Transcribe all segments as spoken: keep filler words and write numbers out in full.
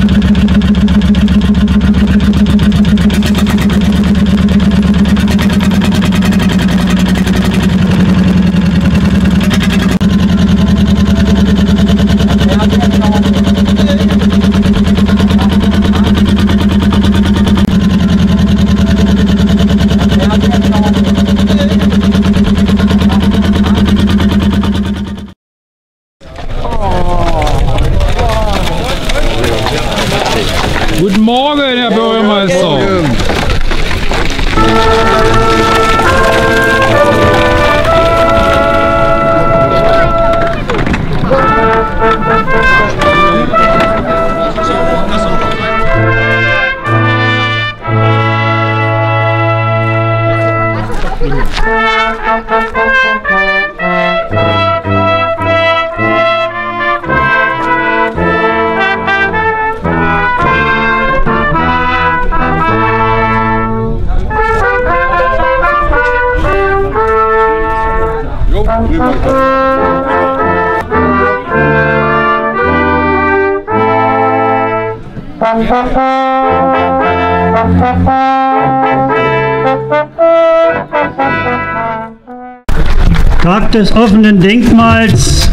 Guten Morgen, Herr Bürgermeister. Tag des offenen Denkmals.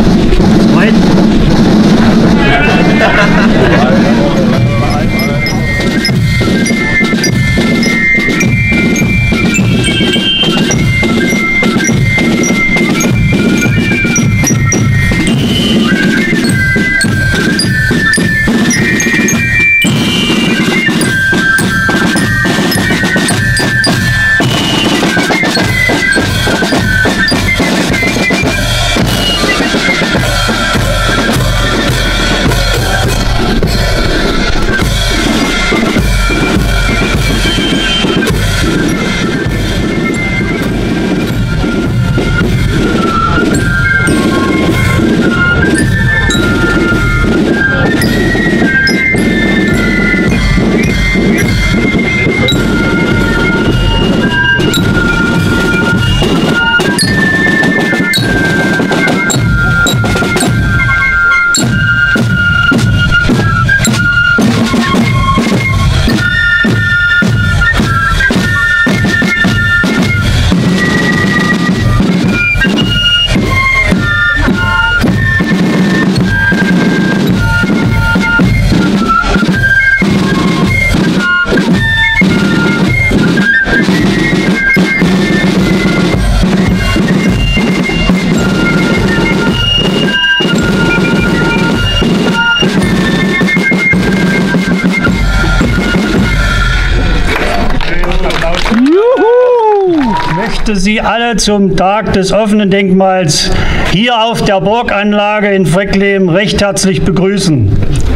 Ich möchte Sie alle zum Tag des offenen Denkmals hier auf der Burganlage in Freckleben recht herzlich begrüßen.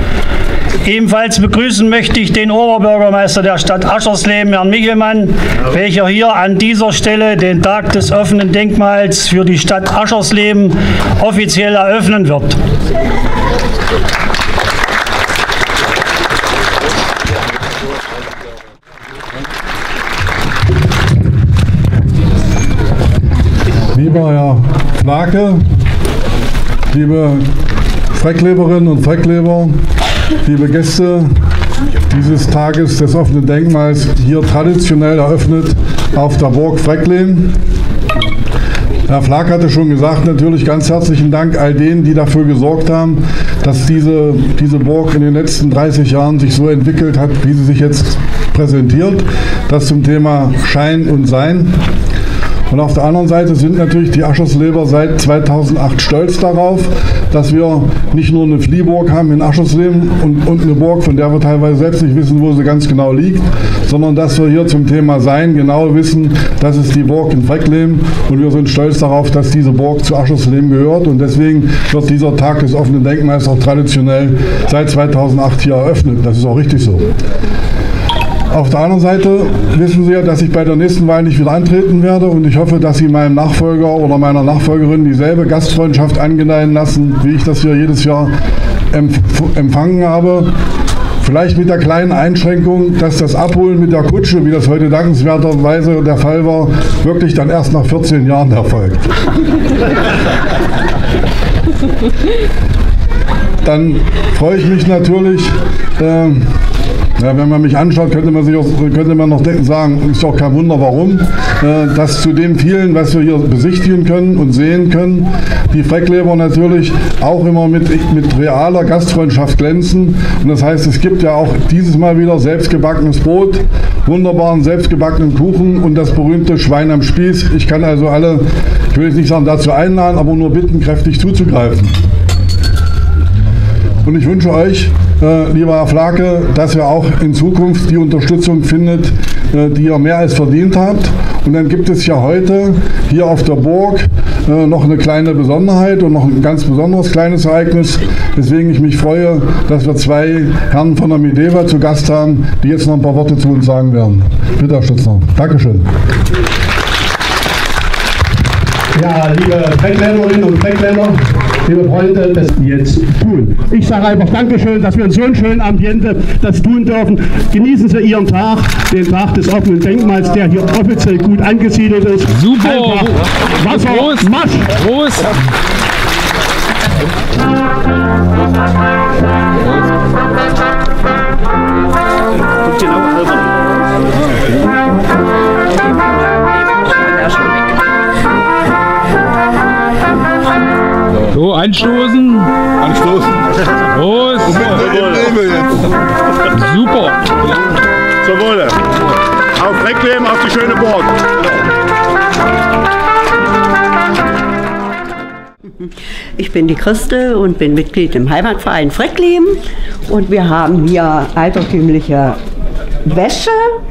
Ebenfalls begrüßen möchte ich den Oberbürgermeister der Stadt Aschersleben, Herrn Michelmann, welcher hier an dieser Stelle den Tag des offenen Denkmals für die Stadt Aschersleben offiziell eröffnen wird. Lieber Herr Flake, liebe Freckleberinnen und Freckleber, liebe Gäste dieses Tages des offenen Denkmals, hier traditionell eröffnet auf der Burg Freckleben. Herr Flake hatte schon gesagt, natürlich ganz herzlichen Dank all denen, die dafür gesorgt haben, dass diese, diese Burg in den letzten dreißig Jahren sich so entwickelt hat, wie sie sich jetzt präsentiert. Das zum Thema Schein und Sein. Und auf der anderen Seite sind natürlich die Aschersleber seit zweitausendacht stolz darauf, dass wir nicht nur eine Fliehburg haben in Aschersleben und, und eine Burg, von der wir teilweise selbst nicht wissen, wo sie ganz genau liegt, sondern dass wir hier zum Thema Sein genau wissen, das ist die Burg in Freckleben und wir sind stolz darauf, dass diese Burg zu Aschersleben gehört und deswegen wird dieser Tag des offenen Denkmals auch traditionell seit zweitausendacht hier eröffnet. Das ist auch richtig so. Auf der anderen Seite wissen Sie ja, dass ich bei der nächsten Wahl nicht wieder antreten werde und ich hoffe, dass Sie meinem Nachfolger oder meiner Nachfolgerin dieselbe Gastfreundschaft angedeihen lassen, wie ich das hier jedes Jahr empf empfangen habe. Vielleicht mit der kleinen Einschränkung, dass das Abholen mit der Kutsche, wie das heute dankenswerterweise der Fall war, wirklich dann erst nach vierzehn Jahren erfolgt. Dann freue ich mich natürlich, Ähm, Ja, wenn man mich anschaut, könnte man, sich auch, könnte man noch denken, sagen, ist doch kein Wunder, warum. Äh, dass zu dem vielen, was wir hier besichtigen können und sehen können, die Freckleber natürlich auch immer mit, mit realer Gastfreundschaft glänzen. Und das heißt, es gibt ja auch dieses Mal wieder selbstgebackenes Brot, wunderbaren selbstgebackenen Kuchen und das berühmte Schwein am Spieß. Ich kann also alle, ich will jetzt nicht sagen dazu einladen, aber nur bitten, kräftig zuzugreifen. Und ich wünsche euch, äh, lieber Herr Flake, dass ihr auch in Zukunft die Unterstützung findet, äh, die ihr mehr als verdient habt. Und dann gibt es ja heute hier auf der Burg äh, noch eine kleine Besonderheit und noch ein ganz besonderes kleines Ereignis, weswegen ich mich freue, dass wir zwei Herren von der Mideva zu Gast haben, die jetzt noch ein paar Worte zu uns sagen werden. Bitte, Herr Stützner. Dankeschön. Ja, liebe Freckländerinnen und Freckländer, liebe Freunde, das jetzt tun. Ich sage einfach Dankeschön, dass wir in so einem schönen Ambiente das tun dürfen. Genießen Sie Ihren Tag, den Tag des offenen Denkmals, der hier offiziell gut angesiedelt ist. Super! Einfach Wasser, Prost! Marsch! Prost! So, anstoßen. Anstoßen. Prost. Super. Zum Wohle. Auf Freckleben, auf die schöne Burg. Ich bin die Christel und bin Mitglied im Heimatverein Freckleben. Und wir haben hier altertümliche Wäsche,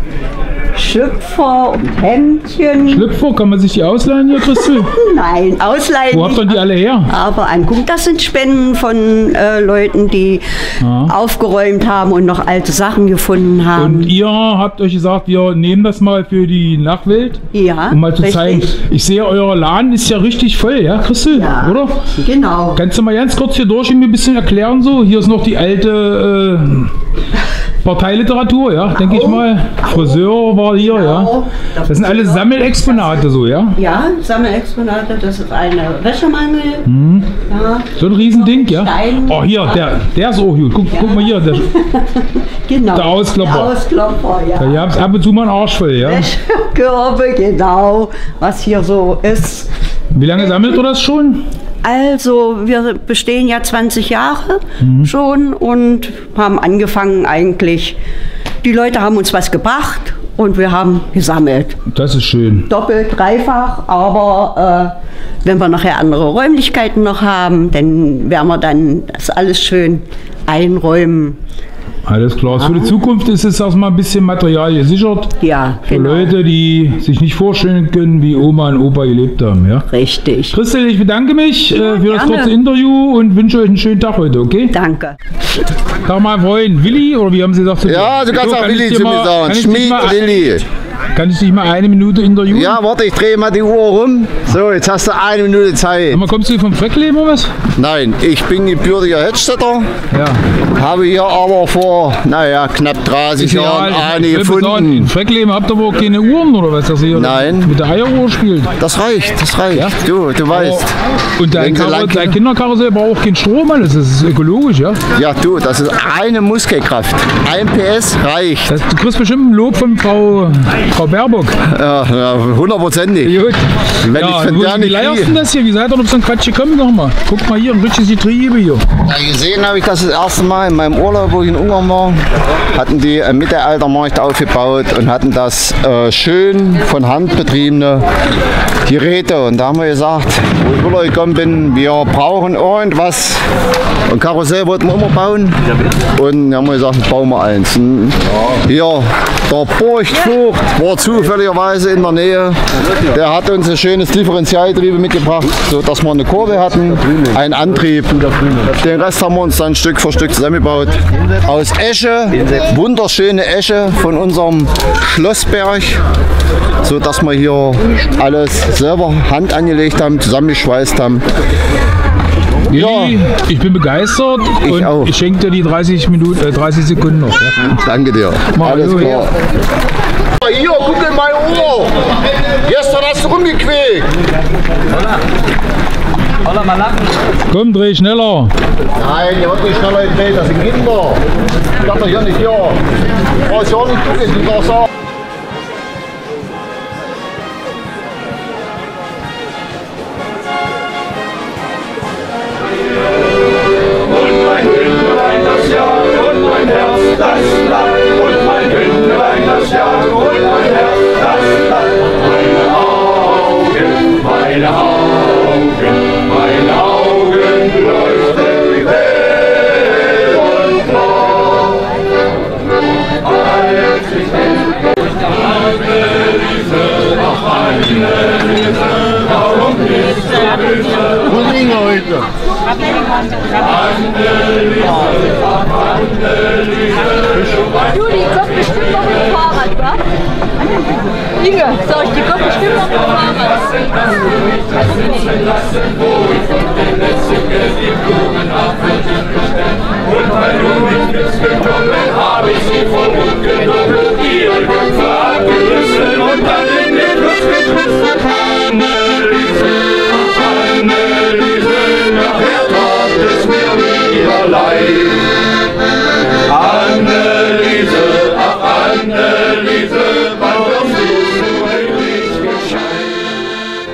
Schlüpfer und Hemdchen. Schlüpfer, kann man sich die ausleihen hier, Christel? Nein, ausleihen. Wo habt ihr die alle her? Aber angucken, das sind Spenden von äh, Leuten, die Ja. aufgeräumt haben und noch alte Sachen gefunden haben. Und ihr habt euch gesagt, wir nehmen das mal für die Nachwelt, ja, um mal zu richtig. zeigen. Ich sehe, euer Laden ist ja richtig voll, ja, Christel? Ja, Oder? genau. Kannst du mal ganz kurz hier durch und mir ein bisschen erklären so? Hier ist noch die alte äh, Parteiliteratur, ja, denke ich mal. Friseur war hier, ja. Das sind alles Sammelexponate so, ja? Ja, Sammelexponate, das ist eine Wäschemangel. Mhm. Ja. So ein Riesending, ja? Stein. Oh, hier, der, der ist auch gut. Guck, guck mal hier, der, Genau. Der Ausklopper. Der Ausklopper, ja. ihr habt ab und zu mal einen Arsch voll, ja? Wäschekörbe, genau, was hier so ist. Wie lange sammelt ihr das schon? Also, wir bestehen ja zwanzig Jahre Mhm. schon und haben angefangen eigentlich, die Leute haben uns was gebracht und wir haben gesammelt. Das ist schön. Doppelt, dreifach, aber äh, wenn wir nachher andere Räumlichkeiten noch haben, dann werden wir dann das alles schön einräumen. Alles klar. Für die Zukunft ist es erstmal ein bisschen Material gesichert. Ja, Für genau. Leute, die sich nicht vorstellen können, wie Oma und Opa gelebt haben. Ja? Richtig. Christel, ich bedanke mich äh, für das gerne. kurze Interview und wünsche euch einen schönen Tag heute, okay? Danke. Sag mal, Freund, Willi, oder wie haben Sie gesagt? zu dir? Ja, du kannst So, auch kann ich Willi dir zu mal- mir sagen. kann ich dich Schmied mal- Willi. Kann ich dich mal eine Minute interviewen? Ja, warte, ich drehe mal die Uhr rum. So, jetzt hast du eine Minute Zeit. Sag mal, kommst du vom Freckleben oder was? Nein, ich bin gebürtiger Hettstädter, Ja. habe hier aber vor, naja, knapp dreißig Jahren eine Ich will sagen, in gefunden. Freckleben habt ihr wohl keine Uhren oder was, dass ihr Nein. mit der Eieruhr spielt? Das reicht, das reicht. Ja? Du, du weißt. Und dein, Wenn sie Karo lang- dein Kinderkarussell braucht auch keinen Strom, alles. Das ist ökologisch, ja? Ja, du, das ist eine Muskelkraft. Ein P S reicht. Das, du kriegst bestimmt ein Lob von Frau, Frau Baerbock. Ja, ja, hundertprozentig. Gut. Wenn Ja, ich von wo der sind die nicht Leiersten kriege. das hier? Wie seid ihr auf so einen Quatsch gekommen nochmal? Guck mal hier, ein richtiges Getriebe hier. Ja, gesehen habe ich das das erste Mal in meinem Urlaub, wo ich in Ungarn war. Hatten die einen Mittelaltermarkt aufgebaut und hatten das äh, schön von Hand betriebene Geräte. Und da haben wir gesagt, wo ich rüber gekommen bin, wir brauchen irgendwas. Und Karussell wollten wir immer bauen. Und dann haben wir gesagt, bauen wir eins. Und hier, der Burgvogt war zufälligerweise in der Nähe. Der hat uns ein schönes Differentialgetriebe mitgebracht, sodass wir eine Kurve hatten, einen Antrieb. Den Rest haben wir uns dann Stück für Stück zusammengebaut. Aus Esche, wunderschöne Esche von unserem Schlossberg, sodass wir hier alles selber Hand angelegt haben, zusammengeschweißt haben. Ja. Willi, ich bin begeistert Ich und auch. ich schenke dir die dreißig Minuten, äh, dreißig Sekunden noch. Ja? Danke dir. Mal Alles so klar. Hier, guck in mein Ohr. Gestern hast du rumgequält. Komm, dreh schneller. Nein, der wird nicht schneller gedreht, das sind Kinder. Ich darf doch hier nicht hier. Du brauchst ja nicht gucken, du darfst sagen. Juli, die kommt bestimmt noch mit dem Fahrrad, wa? Inge, sag ich, die kommt bestimmt noch mit dem Fahrrad. Und weil du nicht bist gekommen, habe ich sie voll gut genommen, ihre Köpfe abgerissen und dann in den Fluss geschmissen. Anneliese, Anneliese, nachher tat es mir wieder leid. Anneliese, ach Anneliese, wann wirst du wirklich gescheit?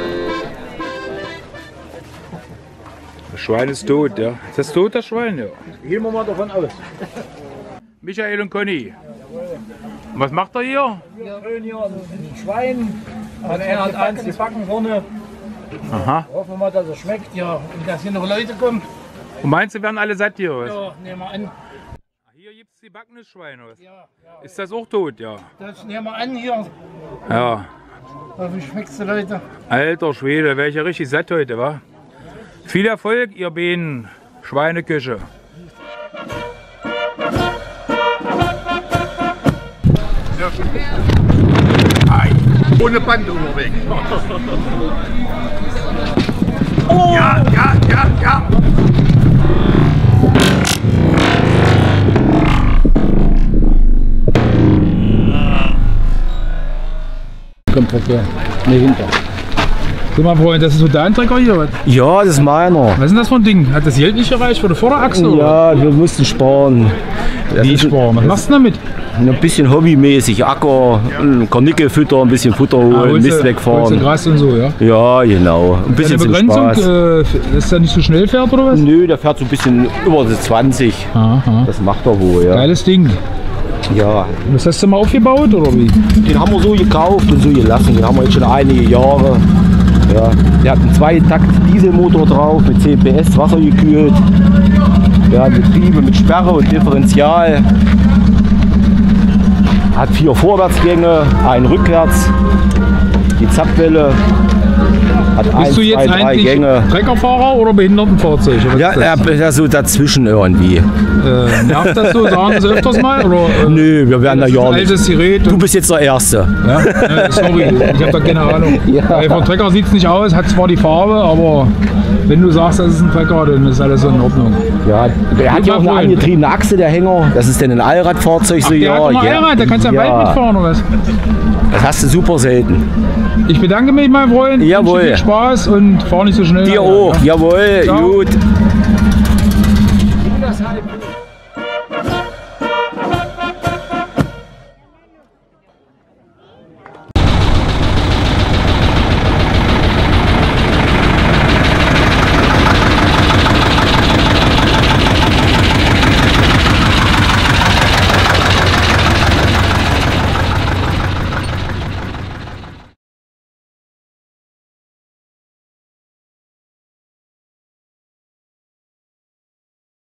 Das Schwein ist tot, ja. Ist das tot, das Schwein, ja? Gehen wir mal davon aus. Michael und Conny. Und was macht er hier? Wir schön hier ein Schwein. Also er hat eins die Backen vorne. Aha. Hoffen wir mal, dass es schmeckt. Ja, und dass hier noch Leute kommen. Und meinst du, werden alle satt hier? Was? Ja, nehmen wir an. Hier gibt es die backenes Schwein, oder was? Ja, ja. Ist das auch tot, ja? Das nehmen wir an hier. Ja. Wie schmeckt es, Leute? Alter Schwede, wäre ich ja richtig satt heute, wa? Viel Erfolg, ihr beiden Schweineküche. Ohne Band unterwegs. Oh. Ja, ja, ja, ja. Kommt Verkehr. Ne, hinter. Guck mal, Freund, das ist so dein Trecker hier, was? Ja, das ist meiner. Was ist denn das für ein Ding? Hat das Geld nicht erreicht für die Vorderachse? Ja, wir mussten sparen. Wie sparen? Was machst du damit? Ein bisschen hobbymäßig, Acker, Karnickel füttern, ein bisschen Futter holen, Ah, holst Mist du- wegfahren. holst du Gras und so, ja? Ja, genau. Ein bisschen Eine zum Begrenzung, Spaß. äh, dass der nicht so schnell fährt oder was? Nö, der fährt so ein bisschen über die zwanzig. Aha. Das macht er wohl, ja. Geiles Ding. Ja, Das hast du mal aufgebaut oder wie? den haben wir so gekauft und so gelassen. Den haben wir jetzt schon einige Jahre. Ja, der hat einen Zweitakt-Dieselmotor drauf mit zehn P S, wassergekühlt. Ja, Getriebe mit Sperre und Differential. Hat vier Vorwärtsgänge, einen rückwärts. Die Zapfwelle hat Bist eins, du jetzt zwei, drei eigentlich Gänge. Treckerfahrer oder Behindertenfahrzeug? Was Ja, ist das? er ist so dazwischen irgendwie. Äh, nervt das so? Sagen das öfters mal? Oder, äh, Nö, wir werden da das ist ja ein nicht. altes Gerät. Du bist jetzt der Erste. Ja? Äh, sorry, ich habe da keine Ahnung. Ja. Weil vom Trecker sieht es nicht aus, hat zwar die Farbe, aber wenn du sagst, das ist ein Trecker, dann ist alles in Ordnung. Ja, der hat ja auch eine Freund. angetriebene Achse, der Hänger. Das ist denn ein Allradfahrzeug. So, Der ja, hat noch ja. Allrad, da kannst du ja weit mitfahren oder was? Das hast du super selten. Ich bedanke mich, mein Freund. Jawohl. Wünsche viel Spaß und fahr nicht so schnell. Dir auch. Ja. Jawohl, Ciao. gut.